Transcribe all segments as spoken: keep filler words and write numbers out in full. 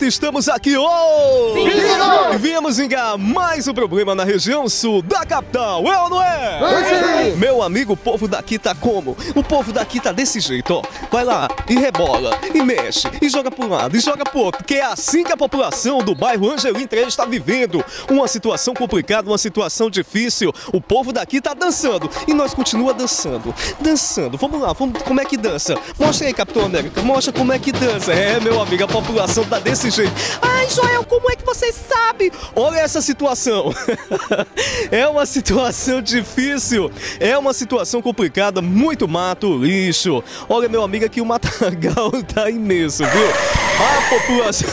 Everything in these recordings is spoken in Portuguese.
Beto, estamos aqui hoje! E viemos engar mais um problema na região sul da capital, é ou não é? É sim. Meu amigo, o povo daqui tá como? O povo daqui tá desse jeito, ó. Vai lá e rebola, e mexe, e joga pro lado, e joga pro outro, que é assim que a população do bairro Angelim três está vivendo. Uma situação complicada, uma situação difícil. O povo daqui tá dançando, e nós continua dançando, dançando. Vamos lá, vamos, como é que dança? Mostra aí, Capitão América, mostra como é que dança. É, meu amigo, a população tá desse jeito. Ai, Joel, como é que você sabe? Olha essa situação. É uma situação difícil, é uma situação complicada, muito mato, lixo. Olha, meu amigo, aqui o matagal tá imenso, viu? A população...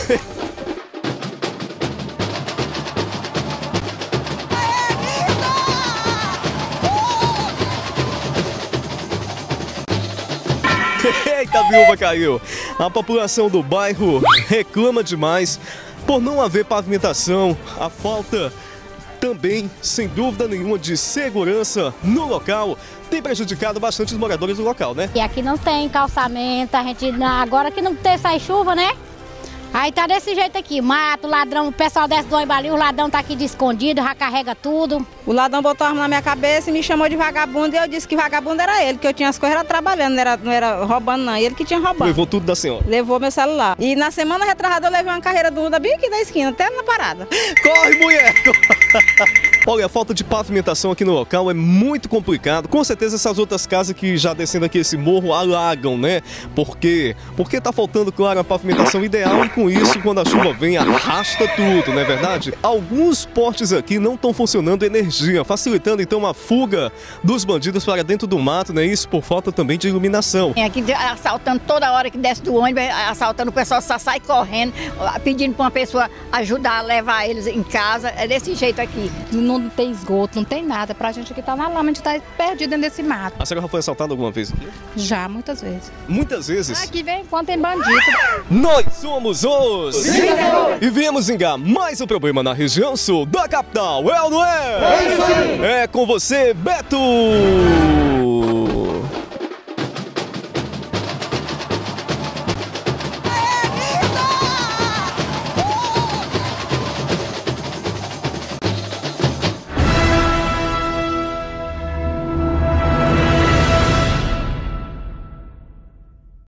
Eita, a viúva caiu. A população do bairro reclama demais por não haver pavimentação, a falta também, sem dúvida nenhuma, de segurança no local tem prejudicado bastante os moradores do local, né? E aqui não tem calçamento, a gente agora que não tem sai chuva, né? Aí tá desse jeito aqui, mato, ladrão, o pessoal desce do ônibus ali, o ladrão tá aqui de escondido, já carrega tudo. O ladrão botou a arma na minha cabeça e me chamou de vagabundo e eu disse que vagabundo era ele, que eu tinha as coisas era trabalhando, não era, não era roubando não, ele que tinha roubado. Levou tudo da senhora? Levou meu celular. E na semana retrasada eu levei uma carreira do Uda bem aqui da esquina, até na parada. Corre, mulher! Olha, a falta de pavimentação aqui no local é muito complicado. Com certeza essas outras casas que já descendo aqui esse morro alagam, né? Por quê? Porque tá faltando, claro, a pavimentação ideal e com isso, quando a chuva vem, arrasta tudo, não é verdade? Alguns postes aqui não estão funcionando energia, facilitando então a fuga dos bandidos para dentro do mato, né? Isso por falta também de iluminação. É aqui assaltando toda hora que desce do ônibus, assaltando o pessoal, só sai correndo, pedindo para uma pessoa ajudar a levar eles em casa. É desse jeito aqui. Não tem esgoto, não tem nada. Pra gente que tá na lama, a gente tá perdido dentro desse mato. A senhora já foi assaltada alguma vez aqui? Já, muitas vezes. Muitas vezes? Aqui vem quando tem bandido. Nós somos os... E viemos engar mais um problema na região sul da capital, é ou não é? É com você, Beto!